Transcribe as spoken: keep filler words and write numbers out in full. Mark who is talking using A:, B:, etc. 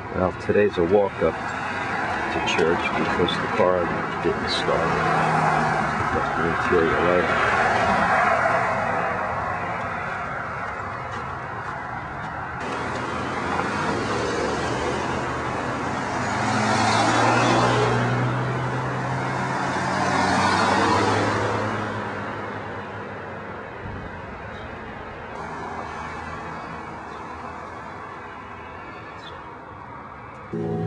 A: Well, today's a walk up to church because the car didn't start. Got the interior light.
B: Mm-hmm.